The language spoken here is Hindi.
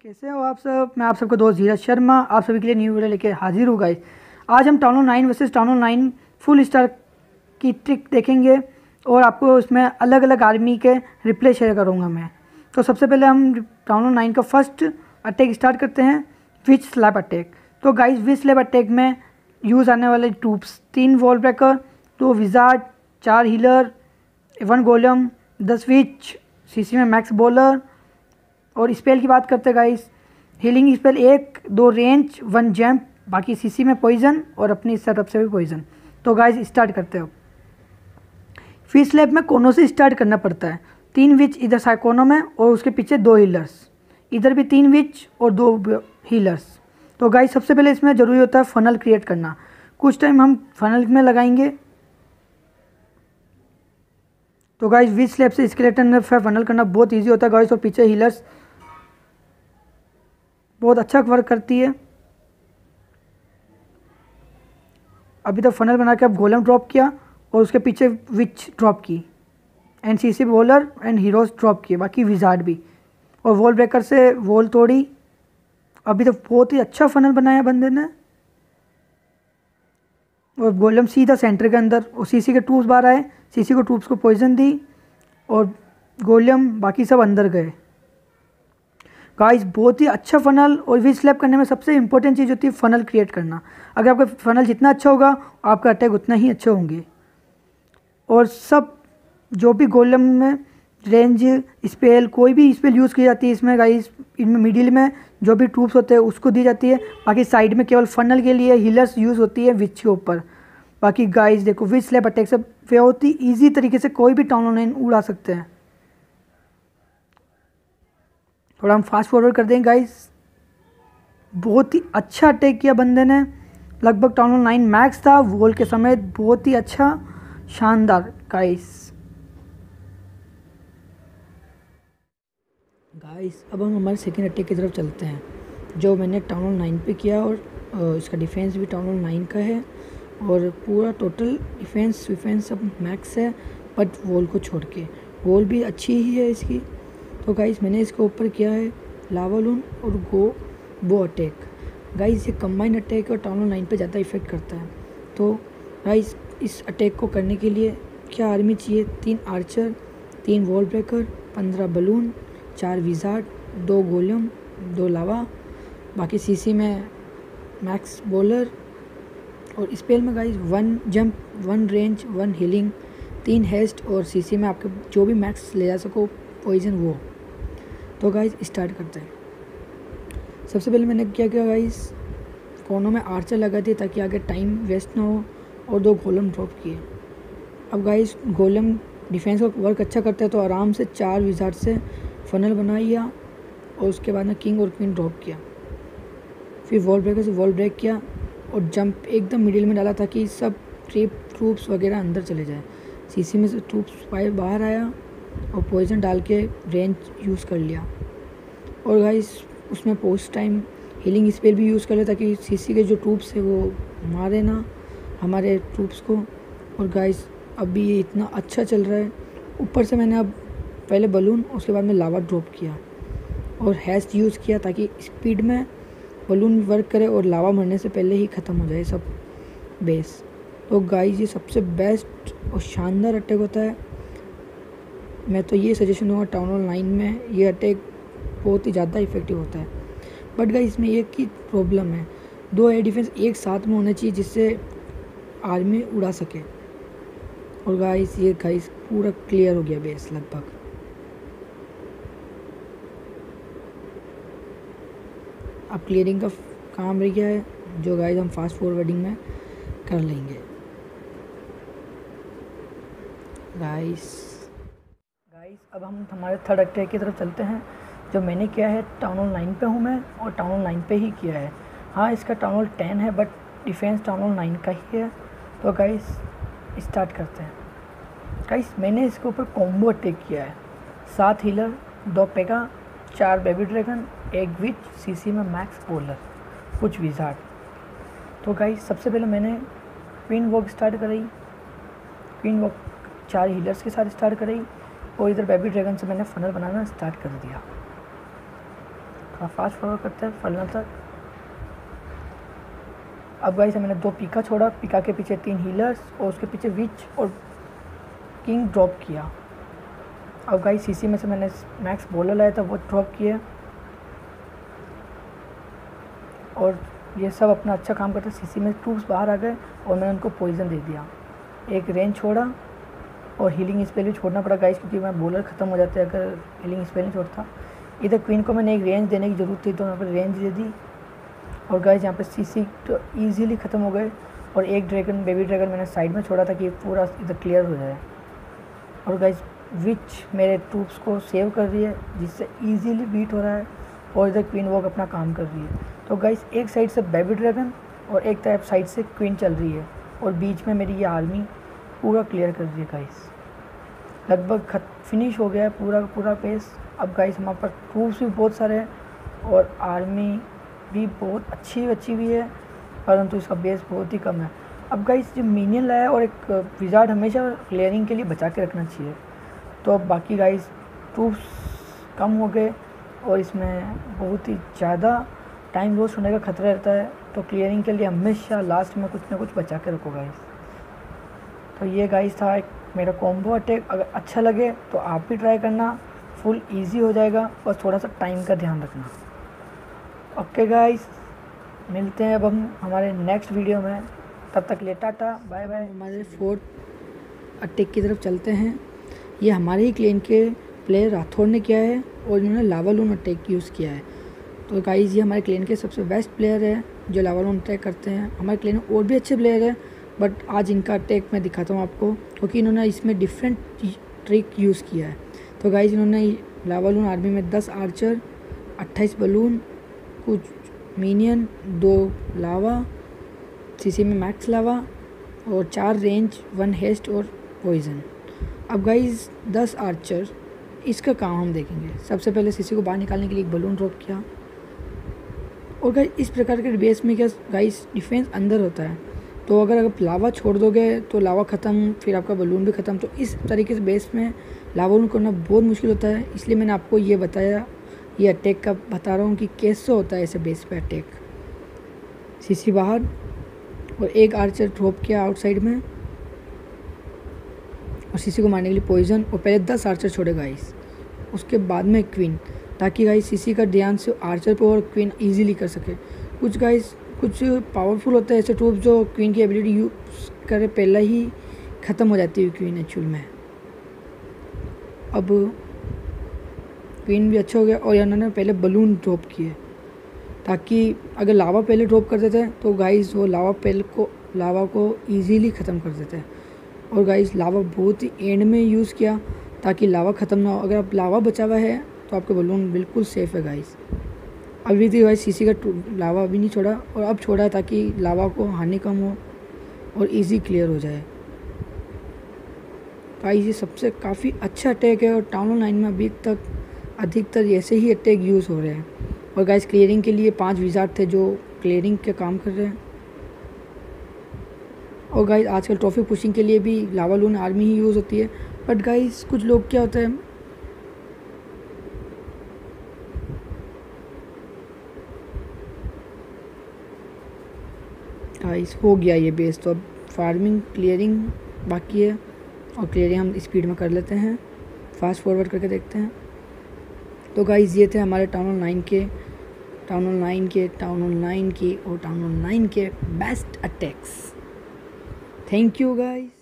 कैसे हो आप सब। मैं आप सबका दोस्त धीरज शर्मा आप सभी के लिए न्यू वीडियो लेके हाजिर हूँ गाइस। आज हम town 9 versus town 9 full star की ट्रिक देखेंगे और आपको उसमें अलग अलग आर्मी के रिप्ले शेयर करूँगा मैं। तो सबसे पहले हम टाउन 9 का फर्स्ट अटैक स्टार्ट करते हैं, विच स्लैब अटैक। तो गाइस विच स्लैब अटैक में यूज़ आने वाले troops 3 wall breaker, 2 wizard, 4 healer, 1 golem, 10 witch, CC में मैक्स बॉलर। और स्पेल की बात करते हैं guys, healing spell 1, 2 range, 1 jump, बाकी सीसी में पॉइजन और अपनी सेटअप से भी पॉइजन। तो गाइस स्टार्ट करते हो। फिश स्लैब में कोनों से स्टार्ट करना पड़ता है। 3 विच इधर साइड कोनों में और उसके पीछे 2 हीलर्स, इधर भी 3 विच और 2 हीलर्स। तो गाइस सबसे पहले इसमें ज़रूरी होता है फनल क्रिएट करना। कुछ टाइम हम फनल में लगाएंगे। तो गाइस विच स्लैब से स्केलेटन में फनल करना बहुत ईजी होता है गाइस, और पीछे हीलर्स बहुत अच्छा वर्क करती है। अभी तक फनल बना के अब गोलम ड्रॉप किया और उसके पीछे विच ड्रॉप की, and CC bowler and heroes drop किए, बाकी विजार्ड भी, और वॉल ब्रेकर से वॉल तोड़ी। अभी तक बहुत ही अच्छा फनल बनाया बंदे ने। और गोलम सीधा सेंटर के अंदर, और सीसी के ट्रूप्स बाहर आए, सीसी को ट्रूप्स को पॉइजन दी और गोलम बाकी सब अंदर गए। गाइस बहुत ही अच्छा फनल। और विच स्लैब करने में सबसे इंपॉर्टेंट चीज़ होती है फनल क्रिएट करना। अगर आपका फनल जितना अच्छा होगा आपका अटैक उतना ही अच्छे होंगे। और सब जो भी गोलम में रेंज स्पेल, कोई भी स्पेल यूज़ की जाती है इसमें गाइस, इनमें मिडिल में जो भी ट्रूप्स होते हैं उसको दी जाती है। बाकी साइड में केवल फनल के लिए हीलर्स यूज़ होती है विच के ऊपर। बाकी गाइस देखो विच स्लैब अटैक से बहुत ही ईजी तरीके से कोई भी टाउन 9 उड़ा सकते हैं। थोड़ा हम फास्ट फॉरवर्ड कर देंगे गाइस। बहुत ही अच्छा अटैक किया बंदे ने, लगभग टाउन 9 मैक्स था वॉल के समेत, बहुत ही अच्छा शानदार गाइस। अब हम हमारे सेकेंड अटैक की तरफ चलते हैं, जो मैंने टाउन 9 पे किया। और इसका डिफेंस भी टाउन 9 का है, और पूरा टोटल डिफेंस सब मैक्स है, बट वॉल को छोड़ के। वॉल भी अच्छी ही है इसकी। तो गाइस मैंने इसके ऊपर किया है लावा लून और बो अटैक। गाइस ये कंबाइन अटैक और टाउन 9 पे ज़्यादा इफेक्ट करता है। तो गाइस इस अटैक को करने के लिए क्या आर्मी चाहिए? 3 archer, 3 wall breaker, 15 balloon, 4 wizard, 2 golem, 2 lava, बाकी सीसी में मैक्स बॉलर। और स्पेल में guys 1 jump, 1 range, 1 healing, 3 haste, और सीसी में आपके जो भी मैक्स ले जा सको पॉइजन वो। तो गाइस स्टार्ट करते हैं। सबसे पहले मैंने क्या किया गाइस, कोनों में आर्चर लगा दिए ताकि आगे टाइम वेस्ट ना हो, और 2 गोलम ड्रॉप किए। अब गाइस गोलम डिफेंस का वर्क अच्छा करता है, तो आराम से 4 विजार्ड से फनल बनाया, और उसके बाद में किंग और क्वीन ड्रॉप किया। फिर वॉल ब्रेकर से वॉल ब्रेक किया और जंप एकदम मिडिल में डाला ताकि सब ट्रूप्स वगैरह अंदर चले जाए। सीसी में से ट्रूप्स बाहर आया और पॉइजन डाल के रेंज यूज़ कर लिया। और गाइस उसमें पोस्ट टाइम हीलिंग स्पेल भी यूज़ कर लिया ताकि सीसी के जो ट्रूप्स है वो मारे ना हमारे ट्रूप्स को। और गाइस अभी ये इतना अच्छा चल रहा है। ऊपर से मैंने अब पहले बलून, उसके बाद में लावा ड्रॉप किया और हैस्ट यूज़ किया ताकि स्पीड में बलून वर्क करे और लावा मरने से पहले ही ख़त्म हो जाए सब बेस। तो गाइस ये सबसे बेस्ट और शानदार अटैक होता है। मैं तो ये सजेशन दूंगा टाउन 9 में ये अटैक बहुत ही ज़्यादा इफेक्टिव होता है। बट गाइस इसमें एक ही प्रॉब्लम है, 2 एयर डिफेंस एक साथ में होना चाहिए जिससे आर्मी उड़ा सके। और गाइस ये गाइस पूरा क्लियर हो गया बेस लगभग। अब क्लियरिंग का काम रह गया है, जो गाइस हम फास्ट फॉरवर्डिंग में कर लेंगे। गाइस अब हम हमारे थर्ड अटैक की तरफ चलते हैं, जो मैंने किया है टाउन 9 पे हूँ मैं, और टाउन 9 पे ही किया है। हाँ इसका टाउन 10 है, बट डिफेंस टाउन 9 का ही है। तो गाइस स्टार्ट करते हैं। गाइस मैंने इसके ऊपर कॉम्बो अटैक किया है, 7 healer, 2 pekka, 4 baby dragon, 1 witch, CC में मैक्स बॉलर, कुछ विजार्ड। तो गाइस सबसे पहले मैंने क्वीन वॉक स्टार्ट कराई, क्वीन वॉक 4 हीलर्स के साथ स्टार्ट कराई, और इधर बेबी ड्रैगन से मैंने फनल बनाना स्टार्ट कर दिया। थोड़ा फास्ट फॉरवर्ड करते हैं फाइनल तक। अब गाइस मैंने 2 पिका छोड़ा, पिका के पीछे 3 हीलर्स और उसके पीछे विच और किंग ड्रॉप किया। अब गाइस सीसी में से मैंने मैक्स बॉलर लाया था वो ड्रॉप किया और ये सब अपना अच्छा काम करते। सीसी में ट्रूप्स बाहर आ गए और मैंने उनको पॉइजन दे दिया। एक रेंज छोड़ा और हीलिंग स्पेल भी छोड़ना पड़ा गाइस, क्योंकि मैं बॉलर ख़त्म हो जाते अगर हीलिंग स्पेल नहीं छोड़ता। इधर क्वीन को मैंने एक रेंज देने की ज़रूरत थी तो यहाँ पर रेंज दे दी और गाइस यहाँ पे सीसी तो ईजीली ख़त्म हो गए। और एक ड्रैगन, बेबी ड्रैगन मैंने साइड में छोड़ा था कि पूरा इधर क्लियर हो जाए। और गाइस विच मेरे ट्रूप्स को सेव कर रही है जिससे ईजीली बीट हो रहा है और इधर क्वीन वॉक अपना काम कर रही है। तो गाइस एक साइड से बेबी ड्रैगन और एक तरफ साइड से क्वीन चल रही है और बीच में मेरी ये आर्मी पूरा क्लियर कर रही है गाइस। लगभग फिनिश हो गया है पूरा पेस। अब गाइस हमारे पास ट्रूप्स भी बहुत सारे हैं और आर्मी भी बहुत अच्छी भी है, परंतु इसका बेस बहुत ही कम है। अब गाइस जो मिनियन लाया और एक विजार्ड हमेशा क्लियरिंग के लिए बचा के रखना चाहिए। तो अब बाकी गाइस ट्रूप्स कम हो गए और इसमें बहुत ही ज़्यादा टाइम लॉस होने का खतरा रहता है, तो क्लियरिंग के लिए हमेशा लास्ट में कुछ ना कुछ बचा के रखो गाइस। तो ये गाइस था एक मेरा कॉम्बो अटैक। अगर अच्छा लगे तो आप भी ट्राई करना, फुल इजी हो जाएगा, बस थोड़ा सा टाइम का ध्यान रखना। ओके गाइस, मिलते हैं अब हम हमारे नेक्स्ट वीडियो में, तब तक ले टाटा बाय बाय। हमारे 4th अटैक की तरफ चलते हैं। ये हमारे ही क्लेन के प्लेयर राठौर ने किया है और इन्होंने लावा लून अटैक यूज़ किया है। तो गाइस ये हमारे क्लेन के सबसे बेस्ट प्लेयर है जो लावा लून अटैक करते हैं। हमारे क्लेन में और भी अच्छे प्लेयर हैं, बट आज इनका अटैक मैं दिखाता हूँ आपको, क्योंकि इन्होंने इसमें डिफरेंट ट्रिक यूज़ किया है। तो गाइस इन्होंने लावा लून आर्मी में 10 आर्चर, 28 बलून, कुछ मिनियन, 2 लावा, सीसी में मैक्स लावा और 4 रेंज, 1 हेस्ट और पॉइजन। अब गाइस 10 आर्चर, इसका काम हम देखेंगे। सबसे पहले सीसी को बाहर निकालने के लिए एक बलून ड्रॉप किया और गाइस इस प्रकार के बेस में क्या गाइस डिफेंस अंदर होता है, तो अगर आप लावा छोड़ दोगे तो लावा ख़त्म, फिर आपका बलून भी ख़त्म। तो इस तरीके से बेस में लावा लून करना बहुत मुश्किल होता है, इसलिए मैंने आपको ये बताया, ये अटैक का बता रहा हूँ कि कैसे होता है ऐसे बेस पे अटैक। सीसी बाहर और एक आर्चर ड्रॉप किया आउटसाइड में और सीसी को मारने के लिए पॉइजन, और पहले 10 आर्चर छोड़े गाइस, उसके बाद में क्वीन, ताकि गाइस सीसी का ध्यान से आर्चर पे और क्वीन इजीली कर सके। कुछ गाइस कुछ पावरफुल होता है ऐसे ट्रूप जो क्वीन की एबिलिटी यूज़ करे पहले ही ख़त्म हो जाती है क्वीन एक्चुअल में। अब क्वीन भी अच्छा हो गया और इन्होंने पहले बलून ड्रॉप किए, ताकि अगर लावा पहले ड्रॉप कर देते हैं तो गाइस वो लावा को ईजीली ख़त्म कर देते हैं। और गाइस लावा बहुत ही एंड में यूज़ किया ताकि लावा ख़त्म ना हो। अगर आप लावा बचा हुआ है तो आपके बलून बिल्कुल सेफ़ है गाइस। अभी भी गाइस सीसी का लावा अभी नहीं छोड़ा और अब छोड़ा है ताकि लावा को हानि कम हो और इजी क्लियर हो जाए। गाइस ये सबसे काफ़ी अच्छा अटैक है और टाउन हॉल 9 में अभी तक अधिकतर ऐसे ही अटैक यूज़ हो रहे हैं। और गाइस क्लियरिंग के लिए 5 विजार्ड थे जो क्लियरिंग के काम कर रहे हैं। और गाइस आजकल ट्रॉफी पुशिंग के लिए भी लावा लून आर्मी ही यूज़ होती है। बट गाइस कुछ लोग क्या होता है, गाइस हो गया ये बेस, तो अब फार्मिंग क्लियरिंग बाकी है और क्लियरिंग हम स्पीड में कर लेते हैं, फास्ट फॉरवर्ड करके देखते हैं। तो गाइस ये थे हमारे टाउन हॉल 9 के और टाउन हॉल 9 के best attacks. Thank you guys.